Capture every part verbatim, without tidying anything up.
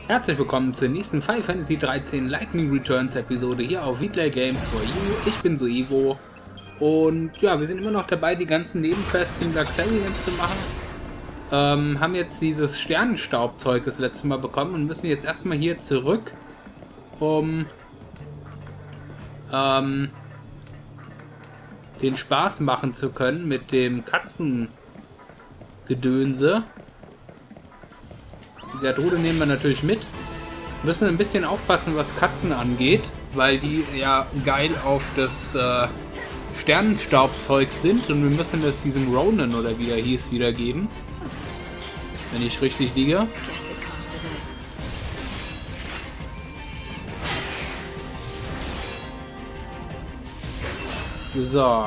Herzlich willkommen zur nächsten Final Fantasy dreizehn Lightning Returns Episode hier auf Weplay Games for You. Ich bin Soevo und ja, wir sind immer noch dabei, die ganzen Nebenquests in Laxarians zu machen. Ähm, haben jetzt dieses Sternenstaubzeug das letzte Mal bekommen und müssen jetzt erstmal hier zurück, um ähm, den Spaß machen zu können mit dem Katzengedönse. Die Gertrude nehmen wir natürlich mit. Wir müssen ein bisschen aufpassen, was Katzen angeht, weil die ja geil auf das äh, Sternenstaubzeug sind und wir müssen das diesem Ronan oder wie er hieß wiedergeben. Wenn ich richtig liege. So.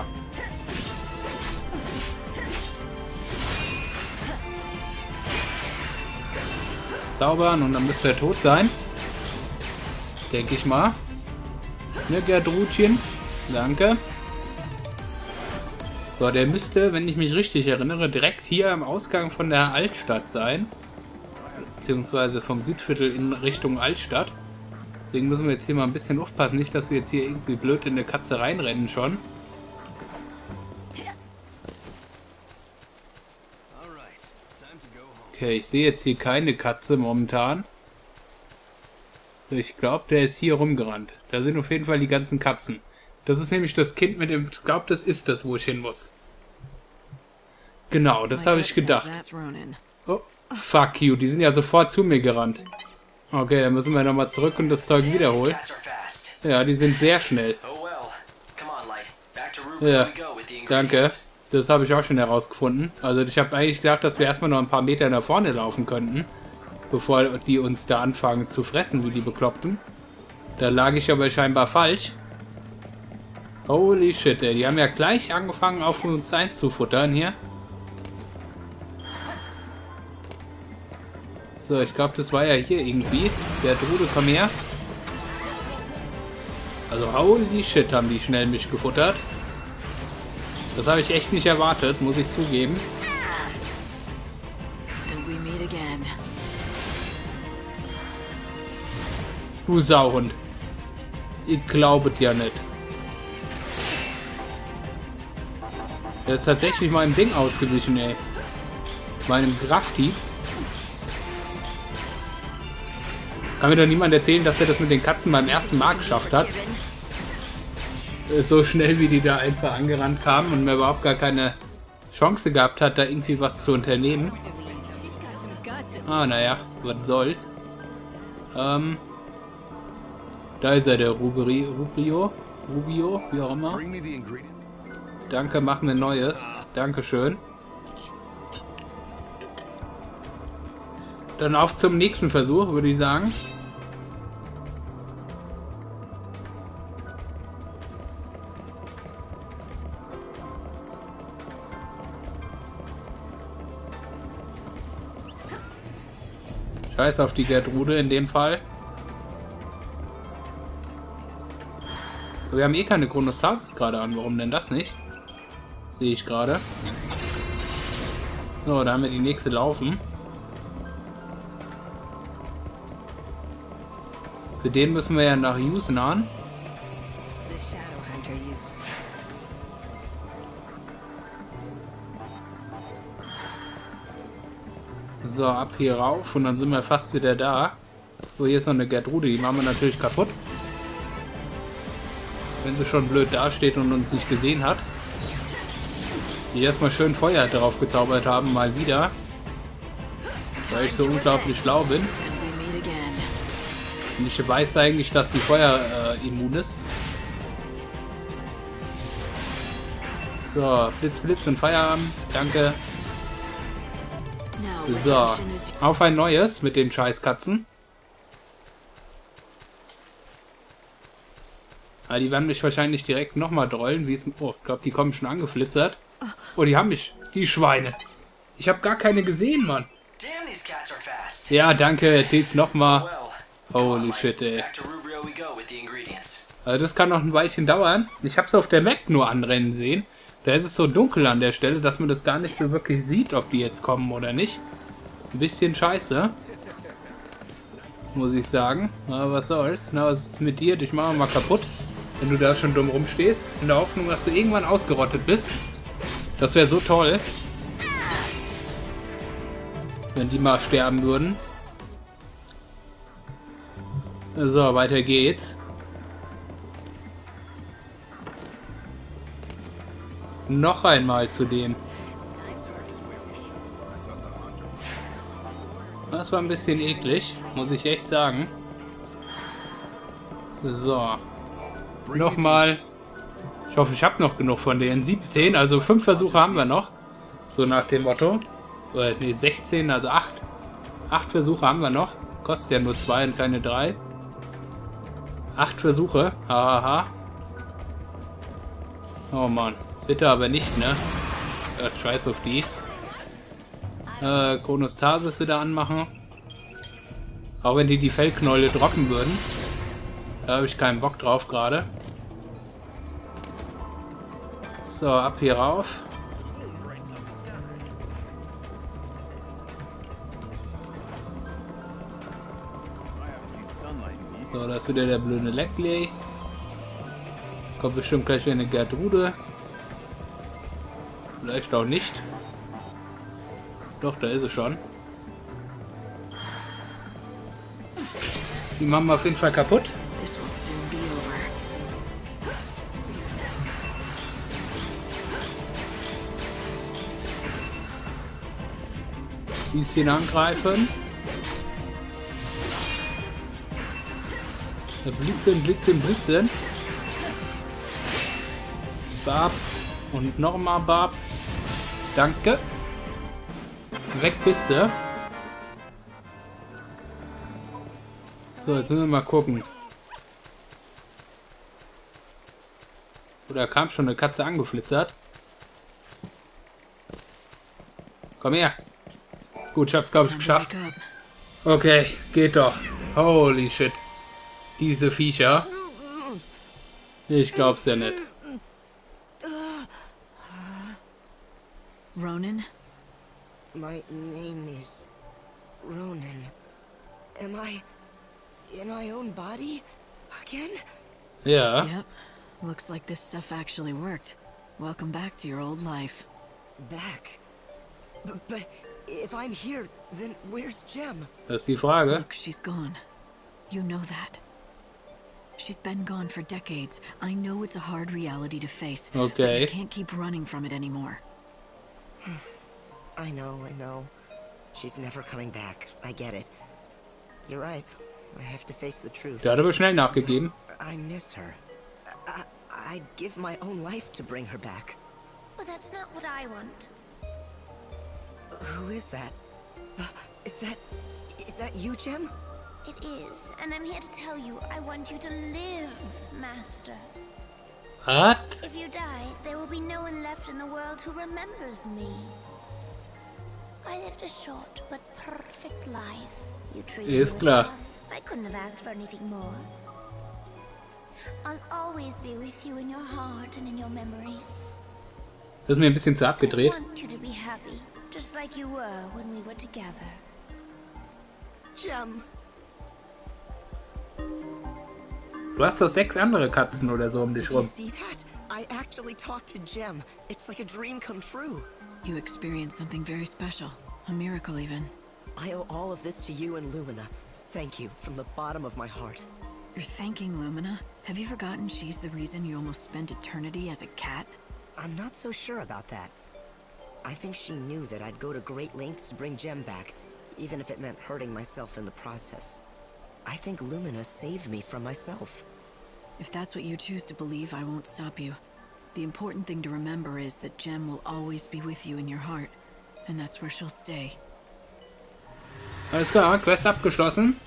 Zaubern und dann müsste er tot sein. Denke ich mal. Ne, Gertrudchen. Danke. So, der müsste, wenn ich mich richtig erinnere, direkt hier am Ausgang von der Altstadt sein. Beziehungsweise vom Südviertel in Richtung Altstadt. Deswegen müssen wir jetzt hier mal ein bisschen aufpassen. Nicht, dass wir jetzt hier irgendwie blöd in eine Katze reinrennen schon. Okay, ich sehe jetzt hier keine Katze momentan. Ich glaube, der ist hier rumgerannt. Da sind auf jeden Fall die ganzen Katzen. Das ist nämlich das Kind mit dem... Ich glaube, das ist das, wo ich hin muss. Genau, das habe ich gedacht. Oh, fuck you. Die sind ja sofort zu mir gerannt. Okay, dann müssen wir nochmal zurück und das Zeug wiederholen. Ja, die sind sehr schnell. Ja, danke. Das habe ich auch schon herausgefunden. Also ich habe eigentlich gedacht, dass wir erstmal noch ein paar Meter nach vorne laufen könnten, bevor die uns da anfangen zu fressen, wie die Bekloppten. Da lag ich aber scheinbar falsch. Holy shit, ey. Die haben ja gleich angefangen, auf uns einzufuttern hier. So, ich glaube, das war ja hier irgendwie. Der Drude, komm her. Also holy shit, haben die schnell mich gefuttert. Das habe ich echt nicht erwartet, muss ich zugeben. Du Sauhund. Ich glaube es ja nicht. Der ist tatsächlich meinem Ding ausgewichen, ey. Meinem Grafti. Kann mir doch niemand erzählen, dass er das mit den Katzen beim ersten Mal geschafft hat. So schnell wie die da einfach angerannt kamen und mir überhaupt gar keine Chance gehabt hat, da irgendwie was zu unternehmen. Ah, naja, was soll's. Ähm, da ist er, der Rubri, Rubrio, Rubio, wie auch immer. Danke, mach mir Neues. Dankeschön. Dann auf zum nächsten Versuch, würde ich sagen. Scheiß auf die Gertrude in dem Fall. Wir haben eh keine Chronostasis gerade an. Warum denn das nicht? Sehe ich gerade. So, da haben wir die nächste laufen. Für den müssen wir ja nach Yusnaan. So, ab hier rauf und dann sind wir fast wieder da. So, hier ist noch eine Gertrude, die machen wir natürlich kaputt. Wenn sie schon blöd dasteht und uns nicht gesehen hat. Die erstmal schön Feuer drauf gezaubert haben, mal wieder. Weil ich so unglaublich schlau bin. Und ich weiß eigentlich, dass die Feuer äh, immun ist. So, Blitz, Blitz und Feierabend. Danke. So, auf ein neues mit den Scheißkatzen. Ah, die werden mich wahrscheinlich direkt nochmal drollen. Wie es, oh, ich glaube, die kommen schon angeflitzert. Oh, die haben mich. Die Schweine. Ich habe gar keine gesehen, Mann. Ja, danke. Erzähl's nochmal. Holy shit, ey. Also das kann noch ein Weilchen dauern. Ich habe es auf der Map nur anrennen sehen. Da ist es so dunkel an der Stelle, dass man das gar nicht so wirklich sieht, ob die jetzt kommen oder nicht. Ein bisschen scheiße. muss ich sagen. Aber was soll's. Na, was ist mit dir? Dich machen wir mal kaputt. Wenn du da schon dumm rumstehst. In der Hoffnung, dass du irgendwann ausgerottet bist. Das wäre so toll. Wenn die mal sterben würden. So, weiter geht's. Noch einmal zu dem. Das war ein bisschen eklig, muss ich echt sagen. So. Nochmal. Ich hoffe, ich habe noch genug von denen. siebzehn, also fünf Versuche haben wir noch. So nach dem Motto. Oder nee, sechzehn, also acht. acht Versuche haben wir noch. Kostet ja nur zwei und keine drei. acht Versuche. Hahaha. Oh Mann. Bitte aber nicht, ne? Ach, scheiß auf die. Äh, Chronostasis wieder anmachen. Auch wenn die die Fellknäule droppen würden. Da habe ich keinen Bock drauf gerade. So, ab hier rauf. So, da ist wieder der blöde Leckley. Kommt bestimmt gleich wieder eine Gertrude. Vielleicht auch nicht. Doch, da ist es schon. Die machen wir auf jeden Fall kaputt. Bisschen angreifen. Blitzen, blitzen, blitzen. Bab. Und nochmal Bab. Danke. Weg bist du. So, jetzt müssen wir mal gucken. Oder kam schon eine Katze angeflitzert? Komm her. Gut, ich hab's glaube ich geschafft. Okay, geht doch. Holy shit. Diese Viecher. Ich glaub's ja nicht. Ronan? My name is Ronan. Am I in my own body again? Ja. Yep. Looks like this stuff actually worked. Welcome back to your old life. Back? But, but if I'm here, then where's Jem? Das ist die Frage. Look, she's gone. You know that. She's been gone for decades. I know it's a hard reality to face. Okay. But you can't keep running from it anymore. I know, I know. She's never coming back. I get it. You're right. I have to face the truth. Der hat aber schnell nachgegeben. I miss her. I, I'd give my own life to bring her back. But that's not what I want. Who is that? Uh, is that... Is that you, Jem? It is, and I'm here to tell you I want you to live, Master. What? If you die, there will be no one left in the world who remembers me. I lived a short but perfect life. You treated me Ist with klar. love. I couldn't have asked for anything more. I'll always be with you in your heart and in your memories. Das ist mir ein bisschen zu abgedreht. I want you to be happy, just like you were when we were together. Jem. Du hast doch sechs andere Katzen oder so um dich Did you rum. see that? I actually talked to Jem. It's like a dream come true. You experienced something very special. A miracle, even. I owe all of this to you and Lumina. Thank you from the bottom of my heart. You're thanking Lumina? Have you forgotten she's the reason you almost spent eternity as a cat? I'm not so sure about that. I think she knew that I'd go to great lengths to bring Jem back, even if it meant hurting myself in the process. I think Lumina saved me from myself. If that's what you choose to believe, I won't stop you. The important thing to remember is that Jem will always be with you in your heart. And that's where she'll stay. Alles klar, Quest abgeschlossen.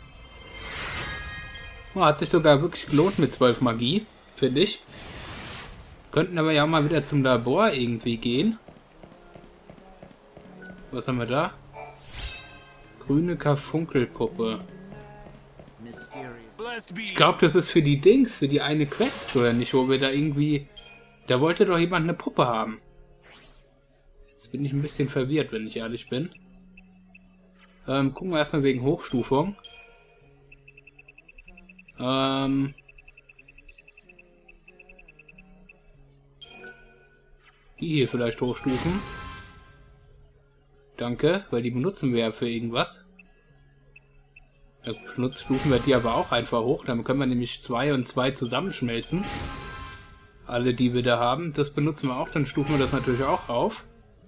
Oh, hat sich sogar wirklich gelohnt mit zwölf Magie, finde ich. Könnten aber ja auch mal wieder zum Labor irgendwie gehen. Was haben wir da? Grüne Karfunkelpuppe. Ich glaube, das ist für die Dings, für die eine Quest, oder nicht? Wo wir da irgendwie... Da wollte doch jemand eine Puppe haben. Jetzt bin ich ein bisschen verwirrt, wenn ich ehrlich bin. Ähm, gucken wir erstmal wegen Hochstufung. Ähm... Die hier vielleicht hochstufen. Danke, weil die benutzen wir ja für irgendwas. Da stufen wir die aber auch einfach hoch. Dann können wir nämlich zwei und zwei zusammenschmelzen. Alle, die wir da haben. Das benutzen wir auch. Dann stufen wir das natürlich auch auf.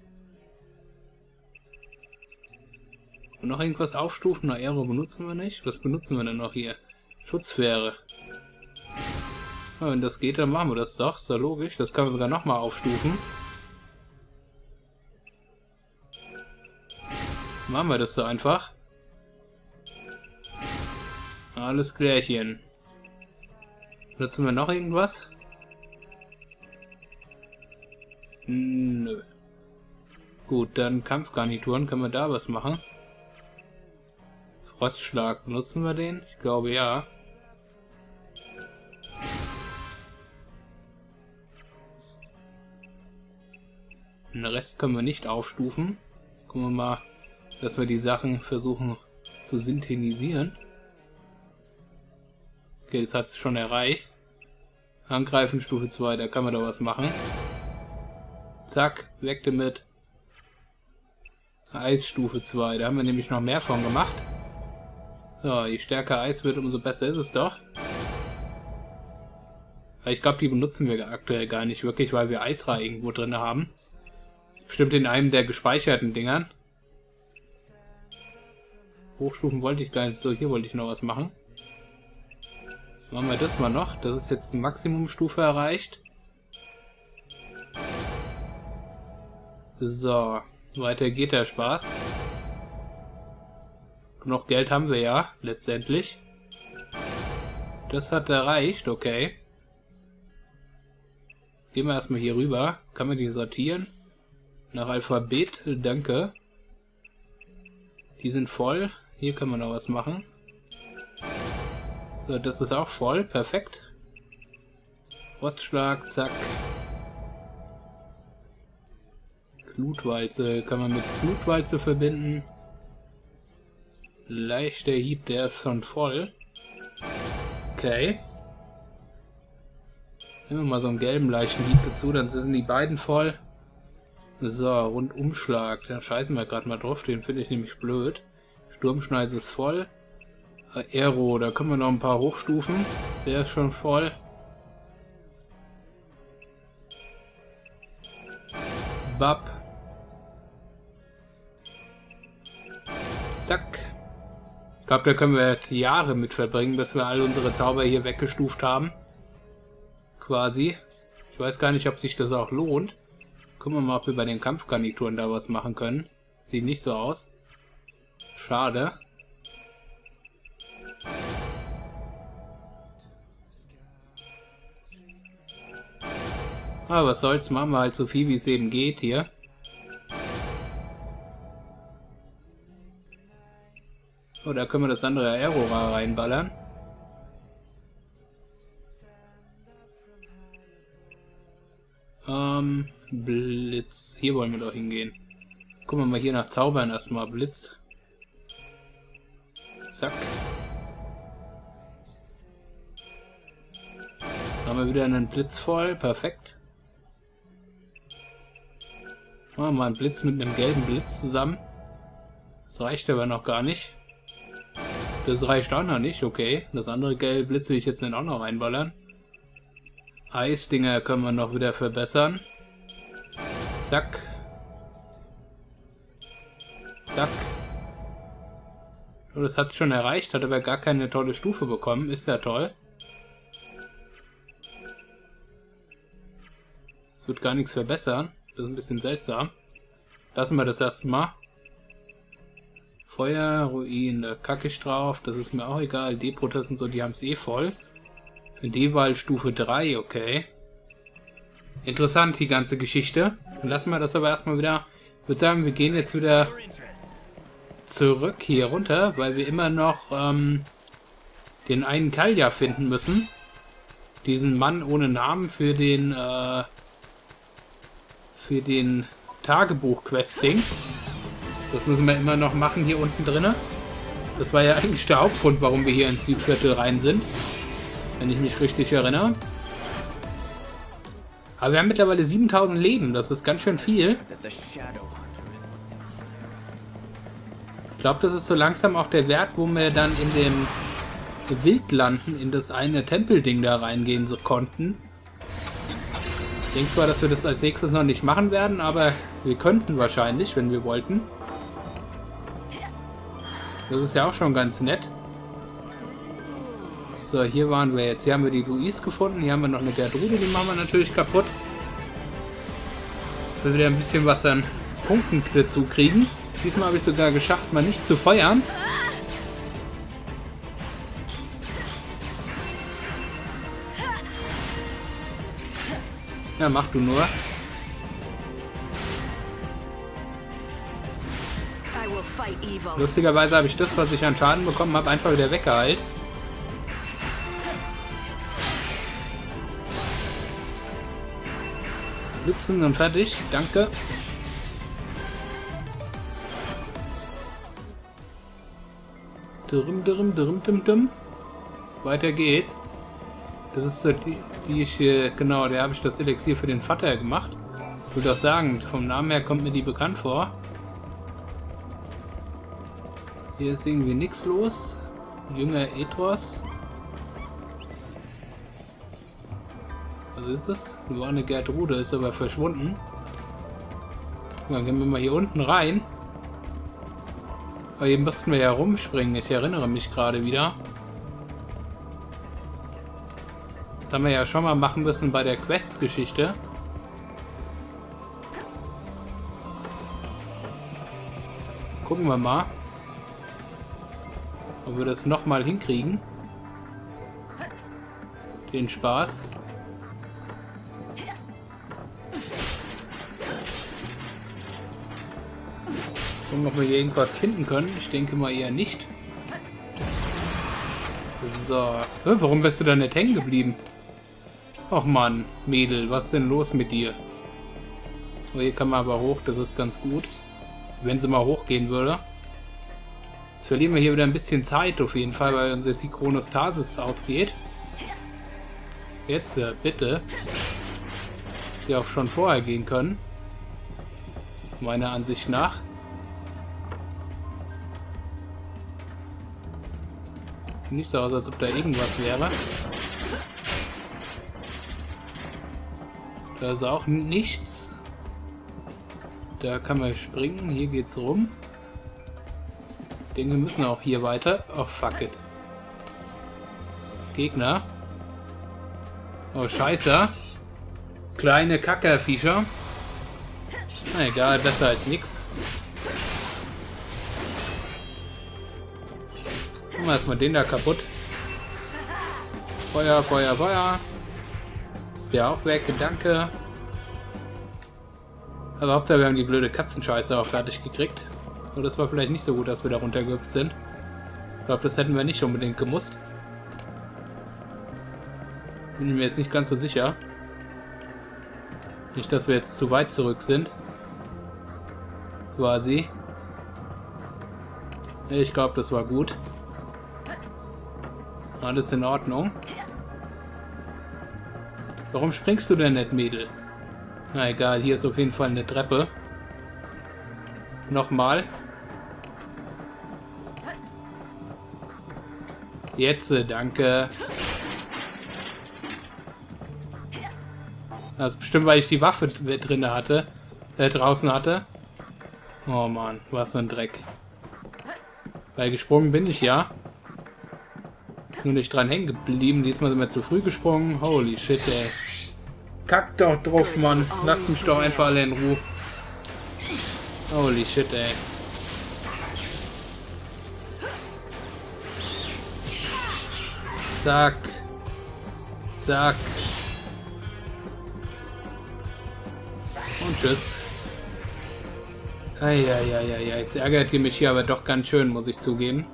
Und noch irgendwas aufstufen? Na, Aero benutzen wir nicht. Was benutzen wir denn noch hier? Schutzsphäre. Ja, wenn das geht, dann machen wir das doch. Ist ja logisch. Das können wir sogar nochmal aufstufen. Machen wir das so einfach. Alles klärchen. Nutzen wir noch irgendwas? Nö. Gut, dann Kampfgarnituren. Können wir da was machen? Frostschlag. Nutzen wir den? Ich glaube ja. Den Rest können wir nicht aufstufen. Gucken wir mal, dass wir die Sachen versuchen zu synthetisieren. Okay, das hat es schon erreicht. Angreifen Stufe zwei, da kann man doch was machen. Zack, weg damit. Eisstufe zwei, da haben wir nämlich noch mehr von gemacht. So, je stärker Eis wird, umso besser ist es doch. Aber ich glaube, die benutzen wir aktuell gar nicht wirklich, weil wir Eisra irgendwo drin haben. Das ist bestimmt in einem der gespeicherten Dingern. Hochstufen wollte ich gar nicht. So, hier wollte ich noch was machen. Machen wir das mal noch. Das ist jetzt die Maximumstufe erreicht. So, weiter geht der Spaß. Genug Geld haben wir ja, letztendlich. Das hat erreicht, okay. Gehen wir erstmal hier rüber. Kann man die sortieren? Nach Alphabet, danke. Die sind voll. Hier kann man noch was machen. So, das ist auch voll. Perfekt. Frostschlag, zack. Flutwalze kann man mit Flutwalze verbinden. Leichter Hieb, der ist schon voll. Okay. Nehmen wir mal so einen gelben leichten Hieb dazu, dann sind die beiden voll. So, Rundumschlag. Da scheißen wir gerade mal drauf, den finde ich nämlich blöd. Sturmschneise ist voll. Aero, da können wir noch ein paar hochstufen. Der ist schon voll. Bap. Zack. Ich glaube, da können wir Jahre mit verbringen, bis wir all unsere Zauber hier weggestuft haben. Quasi. Ich weiß gar nicht, ob sich das auch lohnt. Gucken wir mal, ob wir bei den Kampfgarnituren da was machen können. Sieht nicht so aus. Schade. Aber was soll's, machen wir halt so viel, wie es eben geht hier. Oh, da können wir das andere Aerora reinballern. Ähm, Blitz. Hier wollen wir doch hingehen. Gucken wir mal hier nach Zaubern erstmal. Blitz. Zack. Haben wir wieder einen Blitz voll. Perfekt. Machen wir mal einen Blitz mit einem gelben Blitz zusammen. Das reicht aber noch gar nicht. Das reicht auch noch nicht. Okay. Das andere gelbe Blitz will ich jetzt nicht auch noch reinballern. Eisdinger können wir noch wieder verbessern. Zack. Zack. Oh, das hat es schon erreicht, hat aber gar keine tolle Stufe bekommen. Ist ja toll. Es wird gar nichts verbessern. Das ist ein bisschen seltsam. Lassen wir das erstmal. Feuer, Ruin, da kacke ich drauf. Das ist mir auch egal. Deprotas und so, die haben es eh voll. D-Wahl Stufe drei, okay. Interessant, die ganze Geschichte. Dann lassen wir das aber erstmal wieder. Ich würde sagen, wir gehen jetzt wieder zurück hier runter, weil wir immer noch ähm, den einen Kalja finden müssen. Diesen Mann ohne Namen für den äh, für den Tagebuch-Questing. Das müssen wir immer noch machen hier unten drinne. Das war ja eigentlich der Hauptgrund, warum wir hier ins Südviertel rein sind. Wenn ich mich richtig erinnere. Aber wir haben mittlerweile siebentausend Leben. Das ist ganz schön viel. Ich glaube, das ist so langsam auch der Wert, wo wir dann in dem Wildlanden in das eine Tempelding da reingehen so konnten. Ich denke zwar, dass wir das als nächstes noch nicht machen werden, aber wir könnten wahrscheinlich, wenn wir wollten. Das ist ja auch schon ganz nett. So, hier waren wir jetzt. Hier haben wir die Louise gefunden. Hier haben wir noch eine Gertrude, die machen wir natürlich kaputt. Dass wir wieder ein bisschen was an Punkten dazu kriegen. Diesmal habe ich sogar geschafft, mal nicht zu feuern. Ja, mach du nur. Lustigerweise habe ich das, was ich an Schaden bekommen habe, einfach wieder weggeheilt. Blitzen und fertig. Danke. Dürm, dürm, dürm, dürm, dürm. Weiter geht's. Das ist so die, die ich hier, genau, da habe ich das Elixier für den Vater gemacht. Ich würde auch sagen, vom Namen her kommt mir die bekannt vor. Hier ist irgendwie nichts los. Jünger Etros. Was ist das? Da war eine Gertrude, ist aber verschwunden. Dann gehen wir mal hier unten rein. Aber hier müssten wir ja rumspringen. Ich erinnere mich gerade wieder. Das haben wir ja schon mal machen müssen bei der Quest-Geschichte. Gucken wir mal, ob wir das nochmal hinkriegen. Den Spaß. Gucken, ob wir hier irgendwas finden können. Ich denke mal eher nicht. So. Warum bist du da nicht hängen geblieben? Och Mann, Mädel, was ist denn los mit dir? Oh, hier kann man aber hoch, das ist ganz gut. Wenn sie mal hochgehen würde. Jetzt verlieren wir hier wieder ein bisschen Zeit auf jeden Fall, weil unsere Chronostasis ausgeht. Jetzt, äh, bitte. Die auch schon vorher gehen können. Meiner Ansicht nach. Sieht nicht so aus, als ob da irgendwas wäre. Da ist auch nichts. Da kann man springen. Hier geht's rum. Ich denke, wir müssen auch hier weiter. Oh, fuck it. Gegner. Oh, scheiße. Kleine Kackerviecher. Na egal, besser als nix. Machen wir erstmal den da kaputt. Feuer, Feuer, Feuer. Ist der auch weg? Danke. Aber Hauptsache wir haben die blöde Katzenscheiße auch fertig gekriegt. Aber das war vielleicht nicht so gut, dass wir da runtergehüpft sind. Ich glaube, das hätten wir nicht unbedingt gemusst. Bin ich mir jetzt nicht ganz so sicher. Nicht, dass wir jetzt zu weit zurück sind. Quasi. Ich glaube, das war gut. Alles in Ordnung. Warum springst du denn nicht, Mädel? Na egal, hier ist auf jeden Fall eine Treppe. Nochmal. Jetzt, danke. Das ist bestimmt, weil ich die Waffe drin hatte. Äh, draußen hatte. Oh Mann, was ein Dreck. Weil gesprungen bin ich ja. Ist nur nicht dran hängen geblieben. Diesmal sind wir zu früh gesprungen. Holy shit, ey. Kack doch drauf, Mann. Lasst mich doch einfach alle in Ruhe. Holy shit, ey. Zack. Zack. Und tschüss. Eieieiei. Jetzt ärgert ihr mich hier aber doch ganz schön, muss ich zugeben.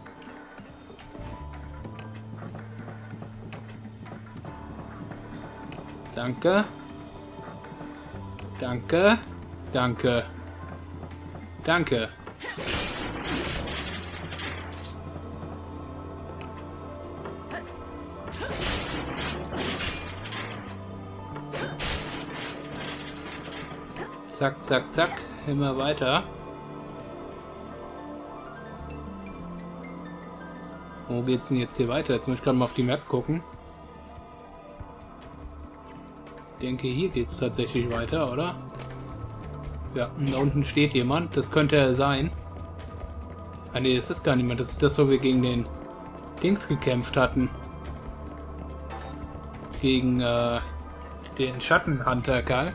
Danke. Danke. Danke. Danke. Zack, zack, zack. Immer weiter. Wo geht's denn jetzt hier weiter? Jetzt muss ich gerade mal auf die Map gucken. Ich denke, hier geht's tatsächlich weiter, oder? Ja, und da unten steht jemand. Das könnte er sein. Ah ne, das ist gar niemand. Das ist das, wo wir gegen den Dings gekämpft hatten. Gegen äh, den Schattenhunter, Karl.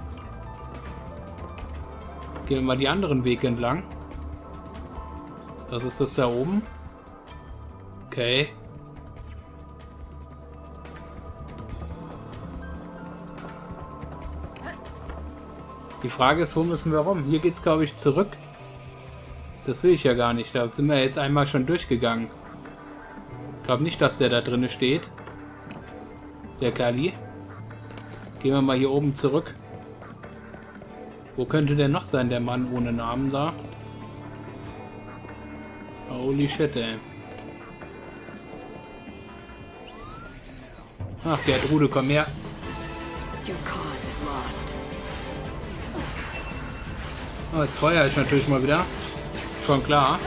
Gehen wir mal die anderen Wege entlang. Was ist das da oben? Okay. Die Frage ist, wo müssen wir rum? Hier geht's, glaube ich, zurück. Das will ich ja gar nicht. Da sind wir jetzt einmal schon durchgegangen. Ich glaube nicht, dass der da drinne steht. Der Kali. Gehen wir mal hier oben zurück. Wo könnte der noch sein, der Mann ohne Namen da? Holy shit, ey. Ach, Gertrude, komm her. Oh, jetzt feuer ich natürlich mal wieder. Schon klar.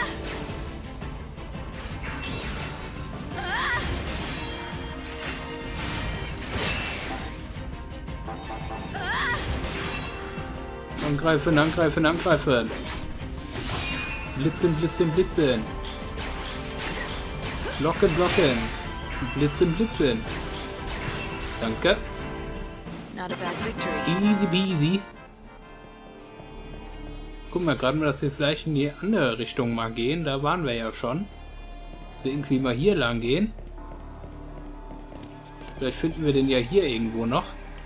Angreifen, angreifen, angreifen. Blitzen, blitzen, blitzen. Blocken, blocken. Blitzen, blitzen. Danke. Easy peasy. Gucken wir gerade mal, dass wir vielleicht in die andere Richtung mal gehen. Da waren wir ja schon. Dass wir irgendwie mal hier lang gehen. Vielleicht finden wir den ja hier irgendwo noch.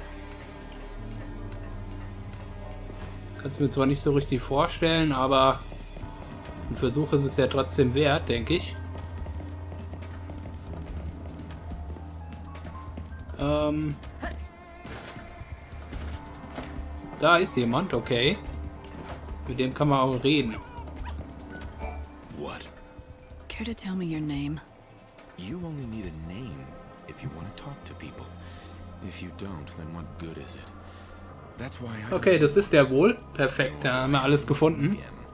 Kannst mir zwar nicht so richtig vorstellen, aber ein Versuch ist es ja trotzdem wert, denke ich. Ähm da ist jemand, okay. Mit dem kann man auch reden. What? Care to tell me your name? You only need a name if you want to talk to people. If you don't, then what good is it? That's why I Okay, das ist der wohl. Perfekt, da haben wir alles gefunden.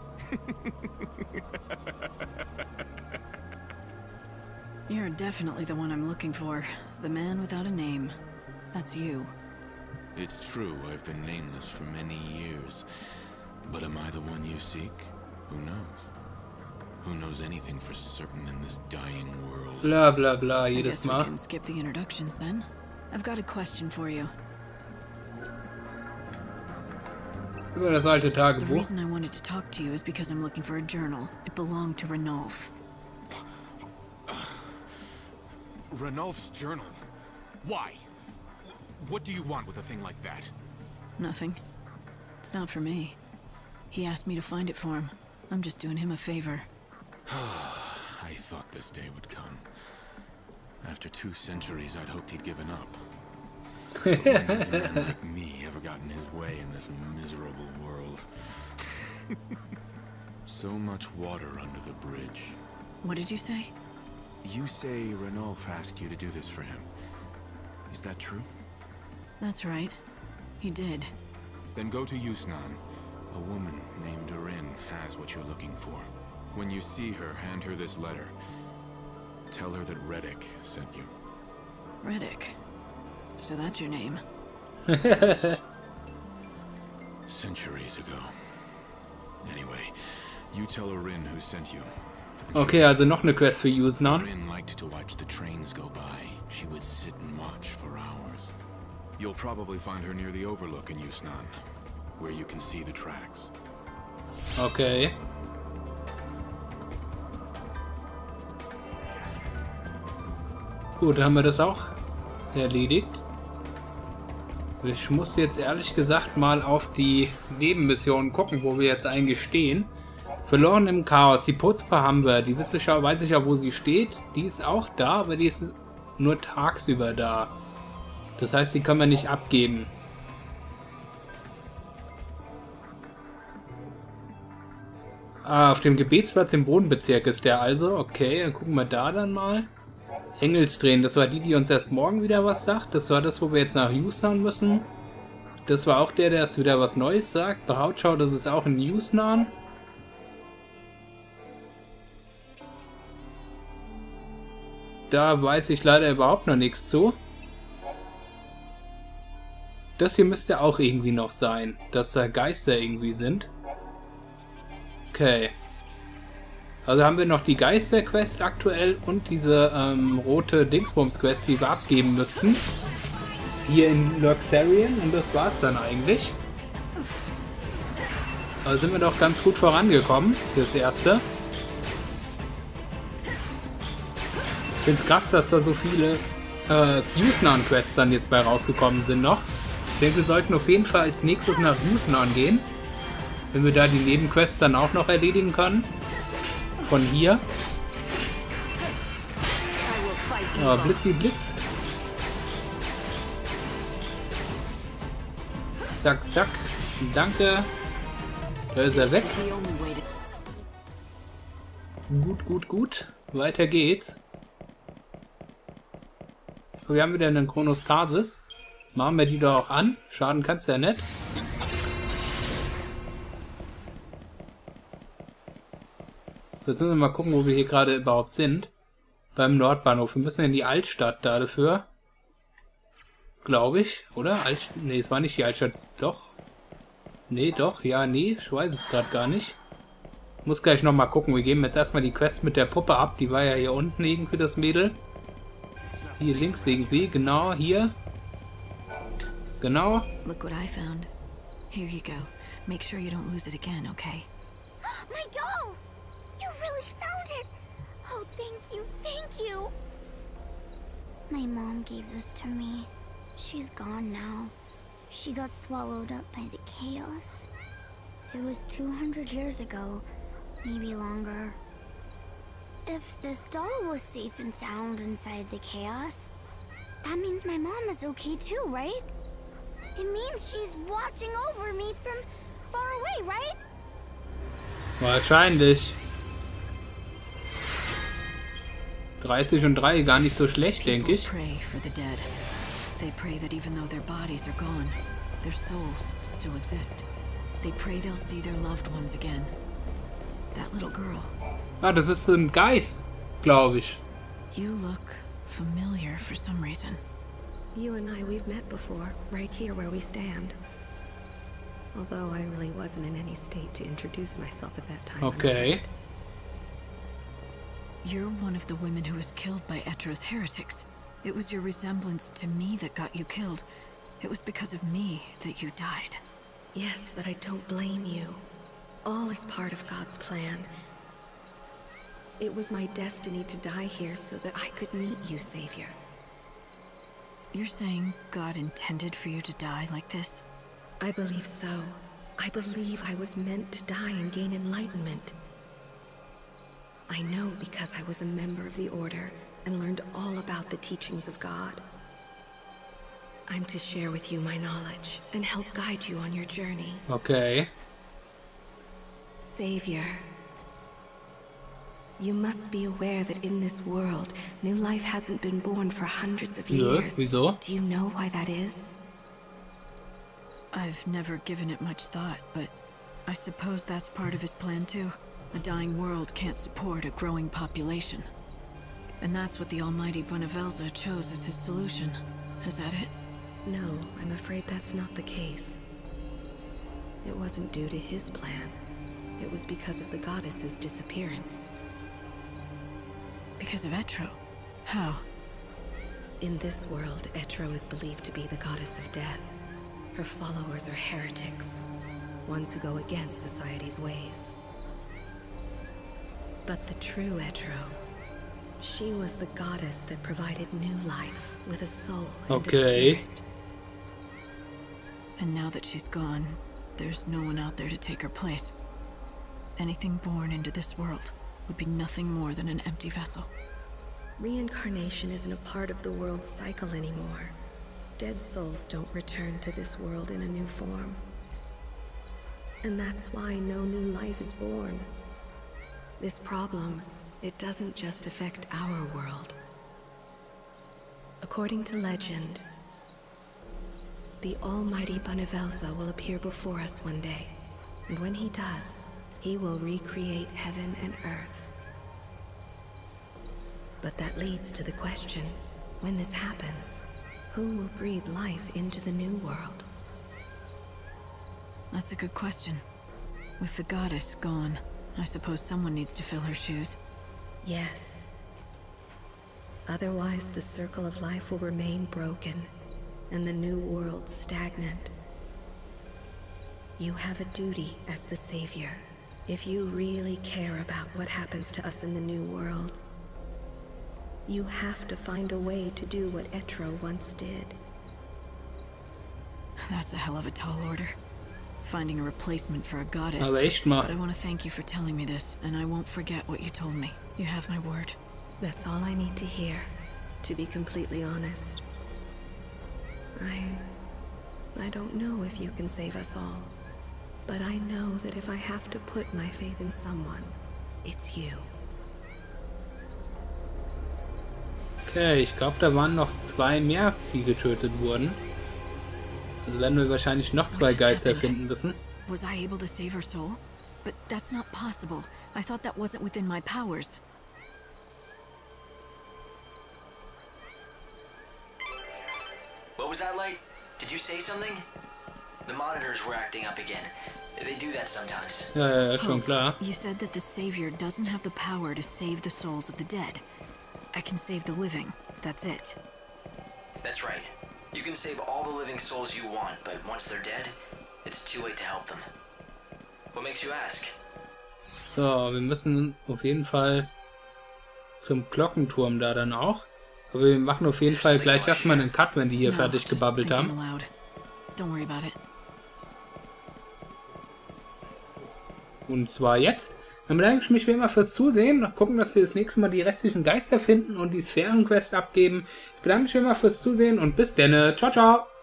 You're definitely the one I'm looking for. The man without a name. That's you. It's true, I've been nameless for many years. But am I the one you seek? Who knows? Who knows anything for certain in this dying world? Bla bla bla, I jedes guess we Mal. can skip the introductions then. I've got a question for you. Über das alte The Tagebuch. reason I wanted to talk to you is because I'm looking for a journal. It belonged to Ranulf. Ranulf's journal? Why? What do you want with a thing like that? Nothing. It's not for me. He asked me to find it for him. I'm just doing him a favor. I thought this day would come. After two centuries, I'd hoped he'd given up. But when has a man like me ever gotten his way in this miserable world? So much water under the bridge. What did you say? You say Ranulf asked you to do this for him. Is that true? That's right. He did. Then go to Yusnan. A woman named Durin has what you're looking for. When you see her, hand her this letter. Tell her that Reddick sent you. Reddick. So that's your name. Centuries ago. Anyway, you tell Orin who sent you. Okay, also noch eine Quest für Yusnan. Orin liked to watch the trains go by. She would sit and watch for hours. You'll probably find her near the overlook in Yusnan, where you can see the tracks. Okay. Gut, haben wir das auch erledigt. Ich muss jetzt ehrlich gesagt mal auf die Nebenmissionen gucken, wo wir jetzt eigentlich stehen. Verloren im Chaos. Die Putzpa haben wir. Die Wissenschaft weiß ich ja, wo sie steht. Die ist auch da, aber die ist nur tagsüber da. Das heißt, die können wir nicht abgeben. Ah, auf dem Gebetsplatz im Bodenbezirk ist der also. Okay, dann gucken wir da dann mal. Engelsdrehen, das war die, die uns erst morgen wieder was sagt. Das war das, wo wir jetzt nach Yusnan müssen. Das war auch der, der erst wieder was Neues sagt. Brautschau, das ist auch in Yusnaan. Da weiß ich leider überhaupt noch nichts zu. Das hier müsste auch irgendwie noch sein, dass da Geister irgendwie sind. Okay. Also haben wir noch die Geister-Quest aktuell und diese ähm, rote Dingsbums-Quest, die wir abgeben müssten. Hier in Luxarian und das war's dann eigentlich. Also sind wir doch ganz gut vorangekommen, fürs Erste. Ich finde es krass, dass da so viele äh, Yusnaan-Quests dann jetzt bei rausgekommen sind noch. Ich denke, wir sollten auf jeden Fall als nächstes nach Yusnaan gehen. Wenn wir da die Nebenquests dann auch noch erledigen können. Von hier. Oh, Blitzi Blitz. Zack, zack. Danke. Da ist er weg. Gut, gut, gut. Weiter geht's. Wir haben wieder eine Chronostasis. Machen wir die doch auch an. Schaden kann's ja nicht. So, jetzt müssen wir mal gucken, wo wir hier gerade überhaupt sind. Beim Nordbahnhof. Wir müssen in die Altstadt da dafür. Glaube ich, oder? Alt nee, es war nicht die Altstadt. Doch. Nee, doch. Ja, nee. Ich weiß es gerade gar nicht. Muss gleich nochmal gucken. Wir geben jetzt erstmal die Quest mit der Puppe ab. Die war ja hier unten irgendwie, das Mädel. Hier links irgendwie. Genau, hier. Genau. Look what I found. Here you go. Make sure you don't lose it again, okay? My doll! You really found it! Oh, thank you, thank you! My mom gave this to me. She's gone now. She got swallowed up by the chaos. It was two hundred years ago, maybe longer. If this doll was safe and sound inside the chaos, that means my mom is okay too, right? It means she's watching over me from far away, right? Wahrscheinlich. dreißig und drei, gar nicht so schlecht, denke ich. Pray for the dead. They pray that even though their bodies are gone, their souls still exist. They pray they'll see their loved ones again. That little girl. Ah, das ist so ein Geist, glaube ich. You look familiar for some reason. You and I, we've met before, right here where we stand. Although I really wasn't in any state to introduce myself at that time. Okay. You're one of the women who was killed by Etro's heretics. It was your resemblance to me that got you killed. It was because of me that you died. Yes, but I don't blame you. All is part of God's plan. It was my destiny to die here so that I could meet you, Savior. You're saying God intended for you to die like this? I believe so. I believe I was meant to die and gain enlightenment. I know because I was a member of the Order and learned all about the teachings of God. I'm to share with you my knowledge and help guide you on your journey. Okay. Savior, you must be aware that in this world, new life hasn't been born for hundreds of Ja, years. wieso? Do you know why that is? I've never given it much thought, but I suppose that's part of his plan too. A dying world can't support a growing population. And that's what the almighty Buenavelza chose as his solution. Is that it? No, I'm afraid that's not the case. It wasn't due to his plan. It was because of the goddess's disappearance. Because of Etro? How? In this world, Etro is believed to be the goddess of death. Her followers are heretics, ones who go against society's ways. But the true Etro, she was the goddess that provided new life with a soul and Okay. a spirit. And now that she's gone, there's no one out there to take her place. Anything born into this world would be nothing more than an empty vessel. Reincarnation isn't a part of the world's cycle anymore. Dead souls don't return to this world in a new form. And that's why no new life is born. This problem, it doesn't just affect our world. According to legend, The almighty Benevelza will appear before us one day. And when he does, he will recreate heaven and earth. But that leads to the question, when this happens, who will breathe life into the new world? That's a good question. With the goddess gone, I suppose someone needs to fill her shoes. Yes. Otherwise, the circle of life will remain broken, and the new world stagnant. You have a duty as the savior. If you really care about what happens to us in the new world, you have to find a way to do what Etro once did. That's a hell of a tall order. Finding a replacement for a goddess. Aber echt mal. But I want to thank you for telling me this, and I won't forget what you told me. You have my word. That's all I need to hear, to be completely honest. I... I don't know if you can save us all. But I know that if I have to put my faith in someone, it's you. Okay, ich glaube, da waren noch zwei mehr, die getötet wurden. Also werden wir wahrscheinlich noch zwei Geister finden müssen. Was I able to save her soul? But that's not possible. I thought that wasn't within my powers. What was that like? Did you say something? The monitors were acting up again. They do that sometimes. Ja, ja, ja, schon klar. You said that the Savior doesn't have the power to save the souls of the dead. I can save the living. That's it. That's right. You can save all the living souls you want, but once they're dead, it's too late to help them. What makes you ask? So, wir müssen auf jeden Fall zum Glockenturm da dann auch. Aber wir machen auf jeden Fall gleich erstmal einen Cut, wenn die hier No, fertig just gebabbelt thinking haben. aloud. Don't worry about it. Und zwar jetzt. Dann bedanke ich mich wie immer fürs Zusehen. Noch gucken, dass wir das nächste Mal die restlichen Geister finden und die Sphärenquest abgeben. Ich bedanke mich wie immer fürs Zusehen und bis dann. Ciao, ciao.